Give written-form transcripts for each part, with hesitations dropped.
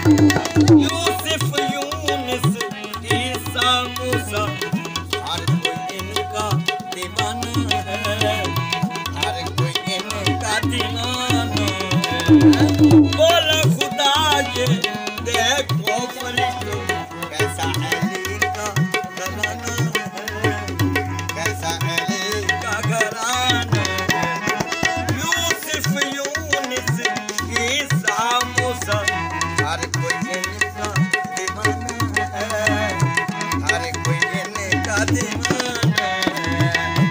यूसुफ यूनुस ईसा मूसा हर कोई इनका दीवाना है, हर कोई इनका दीवाना है। बोला खुदा ये देखो फरिश्तों कैसा अली का घराना है, कैसा अली का घराना है। यूसुफ यूनुस ईसा मूसा हर कोई इनका दीवाना है, हर कोई इनका दीवाना है।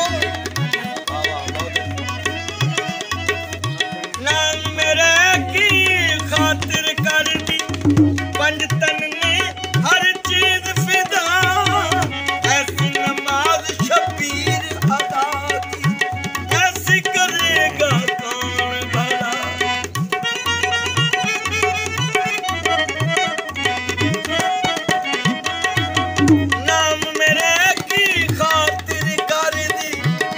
नाम मेरे की खातिर कर दी पंजतन ने हर चीज फिदा, ऐसी नमाज शबीर अदा की ऐसी करेगा कौन भला। नाम मेरे की खातिर कर दी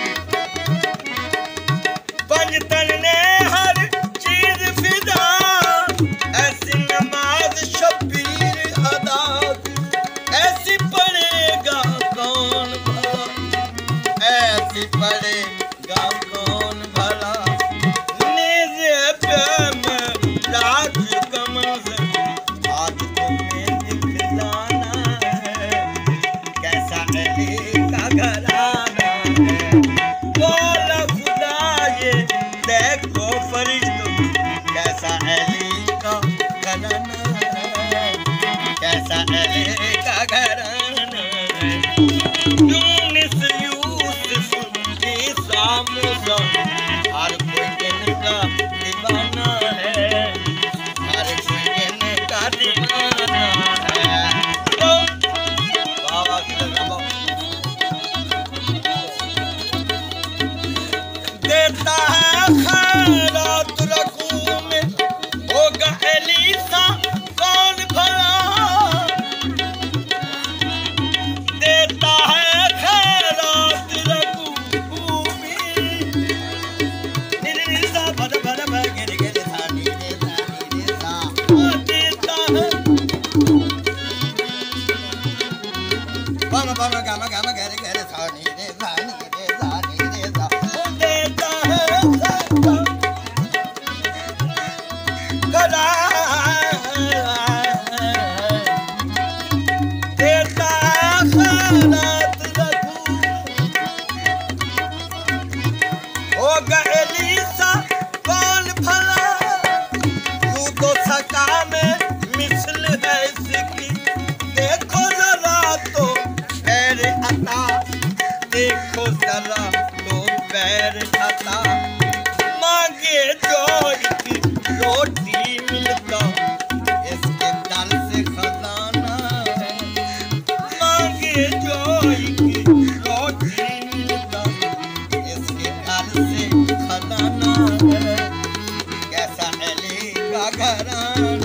पंजतन ने हर चीज फिदा, ऐसी नमाज शबीर अदा की ऐसी पढ़ेगा कौन भला, ऐसी पढ़ेगा कौन भला। नेज़े पे मैं राज कमल से आज तुम्हें दिखलाना है, कैसा अली का घराना है। बोला खुदा ये देखो फरिश्तों कैसा अली का घराना है, कैसा अली का घराना है। यूनुस यूसुफ ईसा मूसा हर कोई इनका दीवाना है, हर कोई इनका दीवाना है। वाह वाह किधर देता है खैरात रकूं में होगा एलीसा कौन भला। देता है खैरात रकूं में निरसा भर भर भर गिर गिर थानी देता है बम बम गम गम गिर गिर थानी देता होगा एलीसा कौन भला। तू तो सका में मिसल है इसकी, देखो जरा तो पैर अता, देखो जरा तो पैर अता। मांगे जो की रोटी मिलता इसके दल से खजाना है, मांगे जो की रोटी मिलता इसके दल से खजाना है, कैसा अली का घराना।